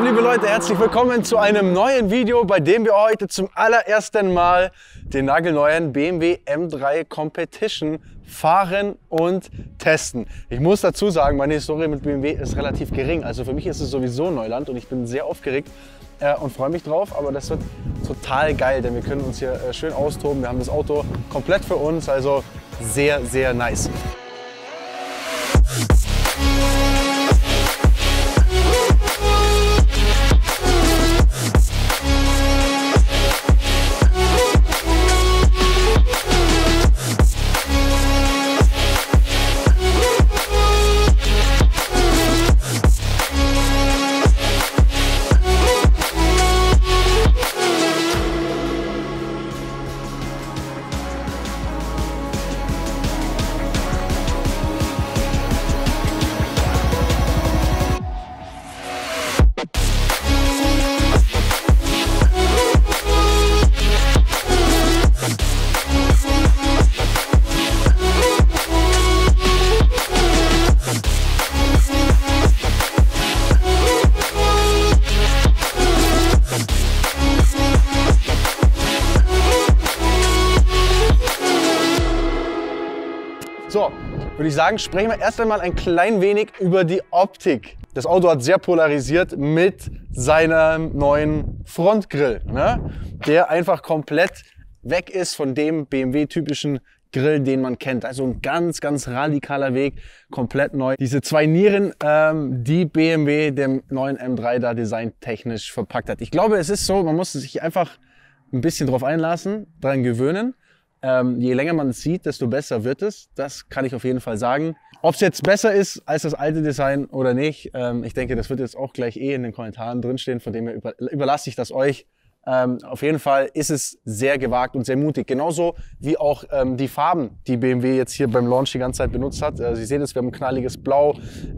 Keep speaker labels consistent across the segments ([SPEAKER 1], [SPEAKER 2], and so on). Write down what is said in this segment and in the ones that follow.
[SPEAKER 1] liebe Leute, herzlich willkommen zu einem neuen Video, bei dem wir heute zum allerersten Mal den nagelneuen BMW M3 Competition fahren und testen. Ich muss dazu sagen, meine Historie mit BMW ist relativ gering, also für mich ist es sowieso Neuland und ich bin sehr aufgeregt und freue mich drauf, aber das wird total geil, denn wir können uns hier schön austoben. Wir haben das Auto komplett für uns, also sehr, sehr nice. So, würde ich sagen, sprechen wir erst einmal ein klein wenig über die Optik. Das Auto hat sehr polarisiert mit seinem neuen Frontgrill, ne? Der einfach komplett weg ist von dem BMW-typischen Grill, den man kennt. Also ein ganz, ganz radikaler Weg, komplett neu. Diese zwei Nieren, die BMW dem neuen M3 da designtechnisch verpackt hat. Ich glaube, es ist so, man muss sich einfach ein bisschen drauf einlassen, daran gewöhnen. Je länger man es sieht, desto besser wird es. Das kann ich auf jeden Fall sagen. Ob es jetzt besser ist als das alte Design oder nicht, ich denke, das wird jetzt auch gleich in den Kommentaren drinstehen, von dem her überlasse ich das euch. Auf jeden Fall ist es sehr gewagt und sehr mutig. Genauso wie auch die Farben, die BMW jetzt hier beim Launch die ganze Zeit benutzt hat. Sie sehen es, wir haben ein knalliges Blau.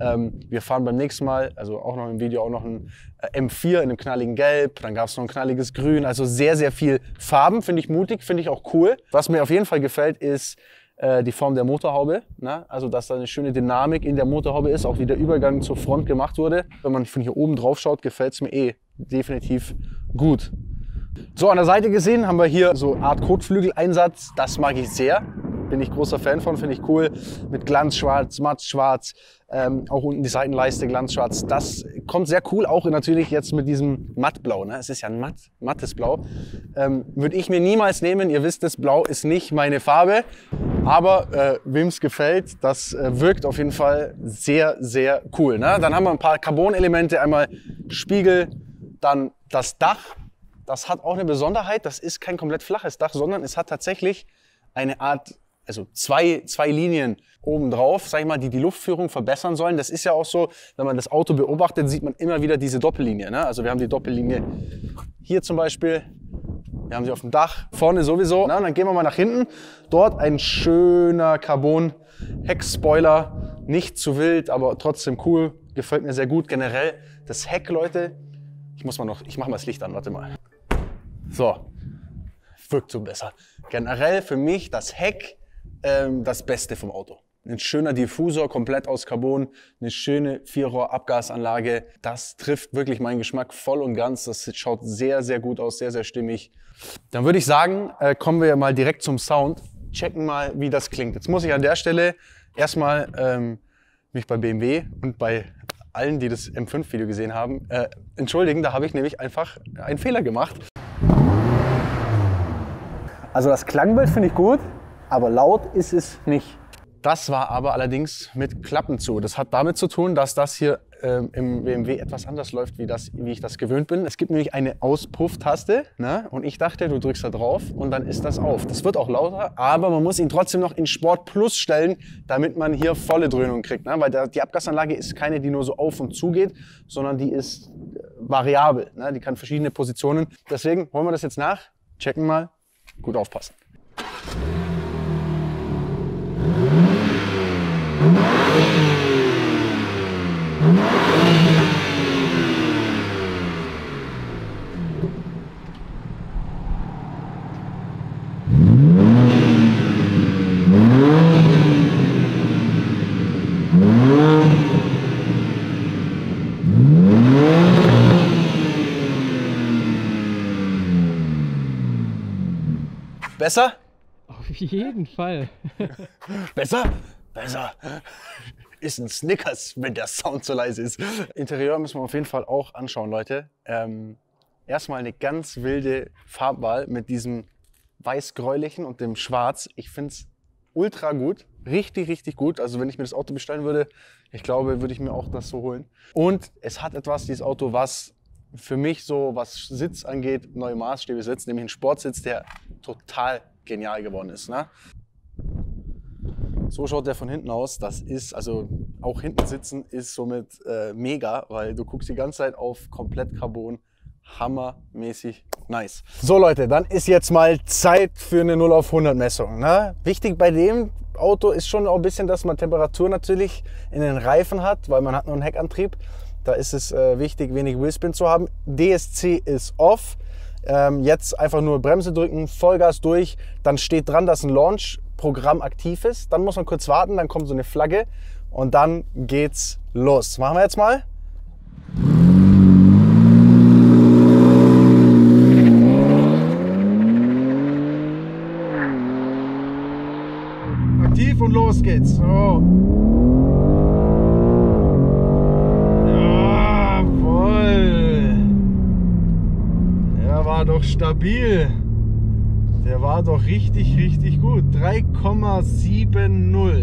[SPEAKER 1] Wir fahren beim nächsten Mal, also auch noch im Video, auch noch ein M4 in einem knalligen Gelb. Dann gab es noch ein knalliges Grün. Also sehr, sehr viel Farben. Finde ich mutig, finde ich auch cool. Was mir auf jeden Fall gefällt, ist die Form der Motorhaube. Ne? Also dass da eine schöne Dynamik in der Motorhaube ist. Auch wie der Übergang zur Front gemacht wurde. Wenn man von hier oben drauf schaut, gefällt es mir definitiv gut. So, an der Seite gesehen haben wir hier so eine Art Kotflügeleinsatz. Das mag ich sehr. Bin ich großer Fan von, finde ich cool. Mit Glanzschwarz, Mattschwarz, auch unten die Seitenleiste Glanzschwarz. Das kommt sehr cool, auch natürlich jetzt mit diesem Mattblau. Ne? Es ist ja ein mattes Blau. Würde ich mir niemals nehmen. Ihr wisst, das Blau ist nicht meine Farbe. Aber wem es gefällt, das wirkt auf jeden Fall sehr, sehr cool. Ne? Dann haben wir ein paar Carbon-Elemente. Einmal Spiegel, dann das Dach. Das hat auch eine Besonderheit, das ist kein komplett flaches Dach, sondern es hat tatsächlich eine Art, also zwei Linien oben drauf, sag ich mal, die die Luftführung verbessern sollen. Das ist ja auch so, wenn man das Auto beobachtet, sieht man immer wieder diese Doppellinie. Ne? Also wir haben die Doppellinie hier zum Beispiel, wir haben sie auf dem Dach, vorne sowieso. Na, und dann gehen wir mal nach hinten, dort ein schöner Carbon-Heckspoiler, nicht zu wild, aber trotzdem cool, gefällt mir sehr gut. Generell das Heck, Leute, ich mache mal das Licht an, warte mal. So, wirkt so besser. Generell für mich das Heck das Beste vom Auto. Ein schöner Diffusor, komplett aus Carbon, eine schöne Vierrohr-Abgasanlage. Das trifft wirklich meinen Geschmack voll und ganz. Das schaut sehr, sehr gut aus, sehr, sehr stimmig. Dann würde ich sagen, kommen wir mal direkt zum Sound. Checken mal, wie das klingt. Jetzt muss ich an der Stelle erstmal mich bei BMW und bei allen, die das M5-Video gesehen haben, entschuldigen. Da habe ich nämlich einfach einen Fehler gemacht. Also das Klangbild finde ich gut, aber laut ist es nicht. Das war aber allerdings mit Klappen zu. Das hat damit zu tun, dass das hier im BMW etwas anders läuft, wie ich das gewöhnt bin. Es gibt nämlich eine Auspuff-Taste, ne? Und ich dachte, du drückst da drauf und dann ist das auf. Das wird auch lauter, aber man muss ihn trotzdem noch in Sport Plus stellen, damit man hier volle Dröhnung kriegt. Ne? Weil die Abgasanlage ist keine, die nur so auf und zu geht, sondern die ist variabel. Ne? Die kann verschiedene Positionen. Deswegen holen wir das jetzt nach, checken mal, gut aufpassen. Besser?
[SPEAKER 2] Auf jeden Fall.
[SPEAKER 1] Besser? Besser. Ist ein Snickers, wenn der Sound so leise ist. Interieur müssen wir auf jeden Fall auch anschauen, Leute. Erstmal eine ganz wilde Farbwahl mit diesem weiß-gräulichen und dem Schwarz. Ich finde es ultra gut. Richtig, richtig gut. Also wenn ich mir das Auto bestellen würde, ich glaube, würde ich mir auch das so holen. Und es hat etwas, dieses Auto, was für mich so, was Sitz angeht, neue Maßstäbe setzt. Nämlich ein Sportsitz, der total genial geworden ist. Ne? So schaut der von hinten aus. Das ist, also auch hinten sitzen ist somit mega, weil du guckst die ganze Zeit auf komplett Carbon. Hammermäßig nice. So Leute, dann ist jetzt mal Zeit für eine 0 auf 100 Messung. Ne? Wichtig bei dem Auto ist schon auch ein bisschen, dass man Temperatur natürlich in den Reifen hat, weil man hat nur einen Heckantrieb. Da ist es wichtig, wenig Wheelspin zu haben. DSC ist off. Jetzt einfach nur Bremse drücken, Vollgas durch. Dann steht dran, dass ein Launch-Programm aktiv ist. Dann muss man kurz warten, dann kommt so eine Flagge und dann geht's los. Machen wir jetzt mal. Aktiv und los geht's. So. Jawohl. Der war doch stabil. Der war doch richtig, richtig gut. 3,70.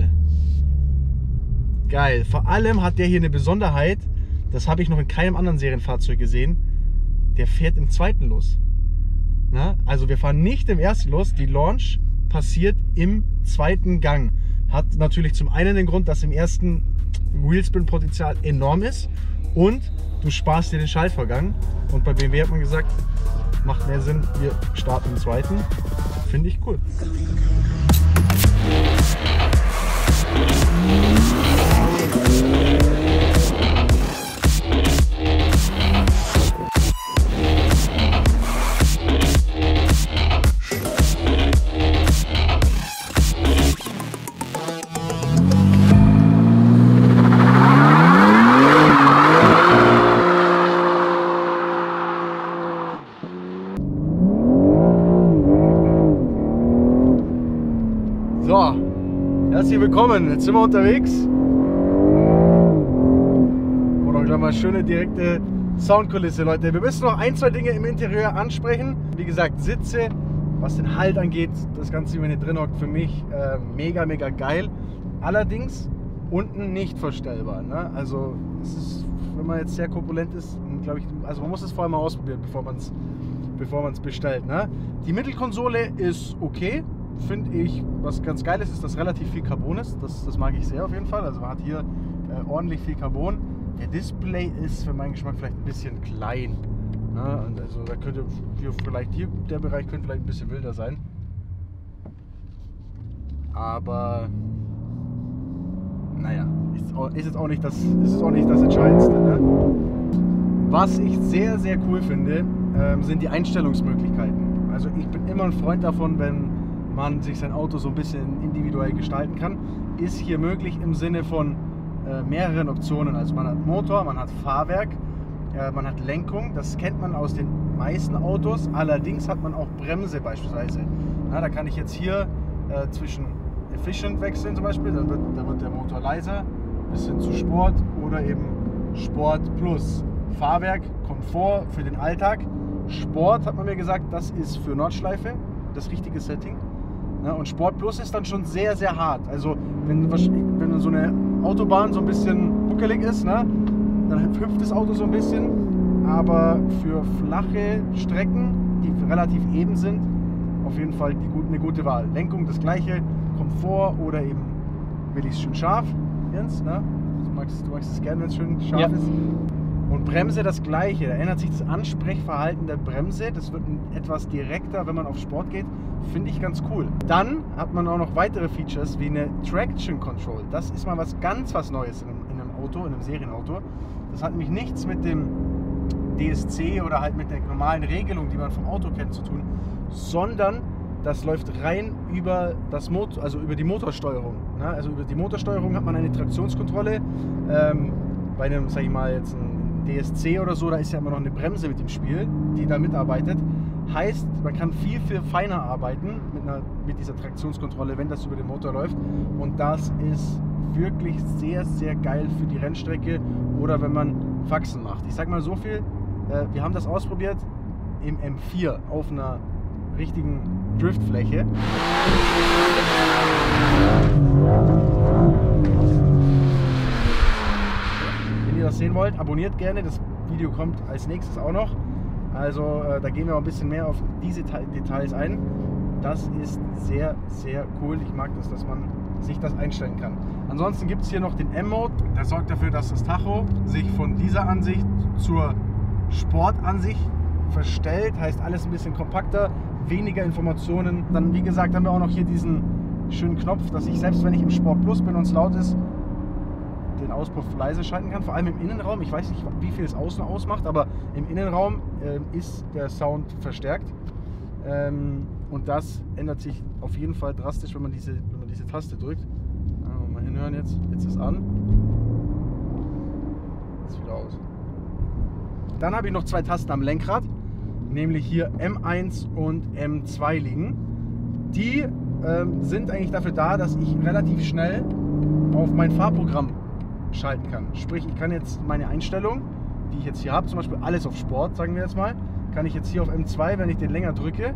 [SPEAKER 1] Geil. Vor allem hat der hier eine Besonderheit. Das habe ich noch in keinem anderen Serienfahrzeug gesehen. Der fährt im zweiten los. Na? Also wir fahren nicht im ersten los. Die Launch passiert im zweiten Gang. Hat natürlich zum einen den Grund, dass im ersten Wheelspin-Potenzial enorm ist und du sparst dir den Schaltvorgang. Und bei BMW hat man gesagt, macht mehr Sinn, wir starten im zweiten. Finde ich cool. So, herzlich willkommen. Jetzt sind wir unterwegs. Und auch gleich mal schöne direkte Soundkulisse, Leute. Wir müssen noch ein, zwei Dinge im Interieur ansprechen. Wie gesagt, Sitze, was den Halt angeht, das Ganze, wenn ihr drin hockt, für mich mega, mega geil. Allerdings unten nicht verstellbar. Ne? Also, es ist, wenn man jetzt sehr korpulent ist, glaube ich, also man muss es vorher mal ausprobieren, bevor man es bestellt. Ne? Die Mittelkonsole ist okay. Finde ich, was ganz geil ist, dass relativ viel Carbon ist. Das mag ich sehr auf jeden Fall. Also man hat hier ordentlich viel Carbon. Der Display ist für meinen Geschmack vielleicht ein bisschen klein. Ne? Und also da könnte vielleicht hier, der Bereich könnte vielleicht ein bisschen wilder sein. Aber naja, ist jetzt auch nicht das Entscheidendste. Ne? Was ich sehr, sehr cool finde, sind die Einstellungsmöglichkeiten. Also ich bin immer ein Freund davon, wenn man sich sein Auto so ein bisschen individuell gestalten kann, ist hier möglich im Sinne von mehreren Optionen. Also man hat Motor, man hat Fahrwerk, man hat Lenkung, das kennt man aus den meisten Autos, allerdings hat man auch Bremse beispielsweise. Na, da kann ich jetzt hier zwischen Efficient wechseln zum Beispiel, da wird der Motor leiser, bis hin zu Sport oder eben Sport Plus. Fahrwerk, Komfort für den Alltag. Sport hat man mir gesagt, das ist für Nordschleife das richtige Setting. Ja, und Sport Plus ist dann schon sehr, sehr hart. Also wenn so eine Autobahn so ein bisschen buckelig ist, ne, dann hüpft das Auto so ein bisschen. Aber für flache Strecken, die relativ eben sind, auf jeden Fall eine gute Wahl. Lenkung das gleiche, Komfort oder eben will ich es schön scharf, Jens, ne? Du magst es gerne, wenn es schön scharf ist. Und Bremse das gleiche, da ändert sich das Ansprechverhalten der Bremse, das wird etwas direkter, wenn man auf Sport geht, finde ich ganz cool. Dann hat man auch noch weitere Features wie eine Traction Control, das ist mal was Neues in einem Auto, in einem Serienauto. Das hat nämlich nichts mit dem DSC oder halt mit der normalen Regelung, die man vom Auto kennt, zu tun, sondern das läuft rein über das also über die Motorsteuerung. Ne? Also über die Motorsteuerung hat man eine Traktionskontrolle. Bei einem, sag ich mal, jetzt ein DSC oder so, da ist ja immer noch eine Bremse mit im Spiel, die da mitarbeitet.
[SPEAKER 3] Heißt, man kann viel, viel feiner arbeiten mit dieser Traktionskontrolle, wenn das über den Motor läuft. Und das ist wirklich sehr, sehr geil für die Rennstrecke oder wenn man Faxen macht. Ich sag mal so viel, wir haben das ausprobiert im M4 auf einer richtigen Driftfläche. Wenn ihr das sehen wollt, abonniert gerne, das Video kommt als nächstes auch noch. Also da gehen wir auch ein bisschen mehr auf diese Details ein. Das ist sehr, sehr cool. Ich mag das, dass man sich das einstellen kann. Ansonsten gibt es hier noch den M-Mode. Der sorgt dafür, dass das Tacho sich von dieser Ansicht zur Sportansicht verstellt. Heißt alles ein bisschen kompakter, weniger Informationen. Dann, wie gesagt, haben wir auch noch hier diesen schönen Knopf, dass ich selbst, wenn ich im Sport Plus bin und es laut ist, den Auspuff leise schalten kann, vor allem im Innenraum. Ich weiß nicht, wie viel es außen ausmacht, aber im Innenraum ist der Sound verstärkt. Und das ändert sich auf jeden Fall drastisch, wenn man diese Taste drückt. Mal hinhören jetzt. Jetzt ist an. Jetzt wieder aus. Dann habe ich noch zwei Tasten am Lenkrad, nämlich hier M1 und M2 liegen. Die sind eigentlich dafür da, dass ich relativ schnell auf mein Fahrprogramm schalten kann. Sprich, ich kann jetzt meine Einstellung, die ich jetzt hier habe, zum Beispiel alles auf Sport, sagen wir jetzt mal, kann ich jetzt hier auf M2, wenn ich den länger drücke,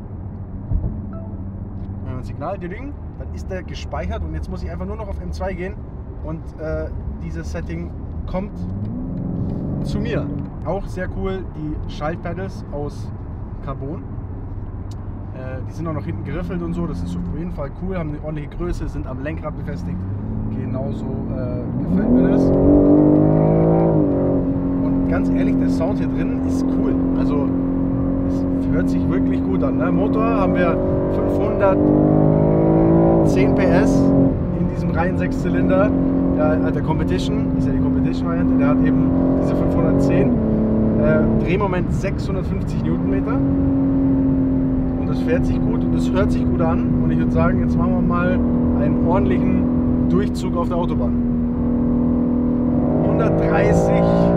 [SPEAKER 3] ein Signal, dann ist der gespeichert und jetzt muss ich einfach nur noch auf M2 gehen und dieses Setting kommt zu mir. Auch sehr cool, die Schaltpedals aus Carbon. Die sind auch noch hinten geriffelt und so, das ist auf jeden Fall cool, haben eine ordentliche Größe, sind am Lenkrad befestigt. Genauso gefällt mir das. Und ganz ehrlich, der Sound hier drin ist cool. Also es hört sich wirklich gut an. Ne? Motor haben wir 510 PS in diesem reinen 6-Zylinder. Der Competition, ist ja die Competition-Variante, der hat eben diese 510. Drehmoment 650 Newtonmeter. Und das fährt sich gut und das hört sich gut an. Und ich würde sagen, jetzt machen wir mal einen ordentlichen Durchzug auf der Autobahn. 130,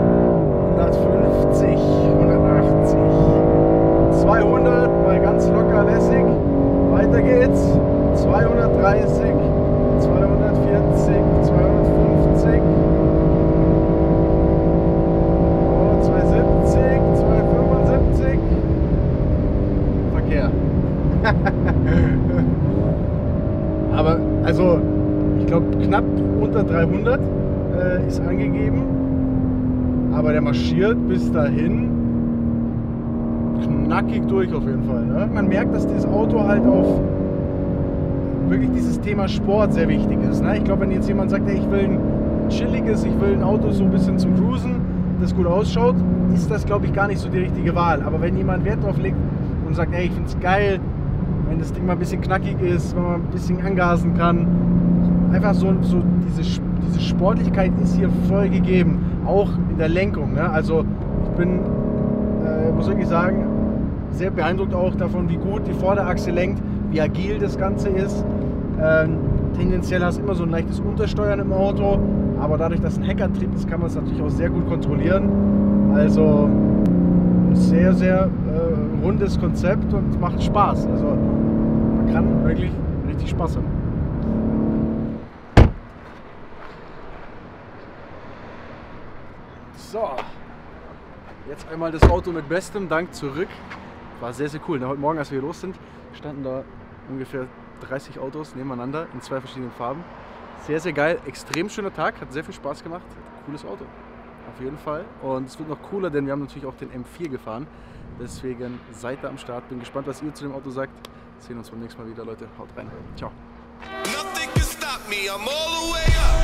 [SPEAKER 3] 150, 180, 200, mal ganz locker lässig. Weiter geht's. 230, 240, 250, 270, 275. Verkehr. Aber also ich glaube, knapp unter 300 ist angegeben, aber der marschiert bis dahin knackig durch auf jeden Fall. Ne? Man merkt, dass dieses Auto halt auf wirklich dieses Thema Sport sehr wichtig ist. Ne? Ich glaube, wenn jetzt jemand sagt, ey, ich will ein chilliges, ich will ein Auto so ein bisschen zum Cruisen, das gut ausschaut, ist das, glaube ich, gar nicht so die richtige Wahl. Aber wenn jemand Wert drauf legt und sagt, ey, ich finde es geil, wenn das Ding mal ein bisschen knackig ist, wenn man ein bisschen angasen kann, einfach so diese Sportlichkeit ist hier voll gegeben, auch in der Lenkung. Ne? Also ich bin, muss wirklich sagen, sehr beeindruckt auch davon, wie gut die Vorderachse lenkt, wie agil das Ganze ist. Tendenziell hast du immer so ein leichtes Untersteuern im Auto, aber dadurch, dass ein Heckantrieb ist, kann man es natürlich auch sehr gut kontrollieren. Also ein sehr, sehr rundes Konzept und macht Spaß. Also man kann wirklich richtig Spaß haben. So, jetzt einmal das Auto mit bestem Dank zurück. War sehr, sehr cool. Heute Morgen, als wir hier los sind, standen da ungefähr 30 Autos nebeneinander in zwei verschiedenen Farben. Sehr, sehr geil. Extrem schöner Tag. Hat sehr viel Spaß gemacht. Cooles Auto. Auf jeden Fall. Und es wird noch cooler, denn wir haben natürlich auch den M4 gefahren. Deswegen seid da am Start. Bin gespannt, was ihr zu dem Auto sagt. Sehen uns beim nächsten Mal wieder, Leute. Haut rein. Ciao.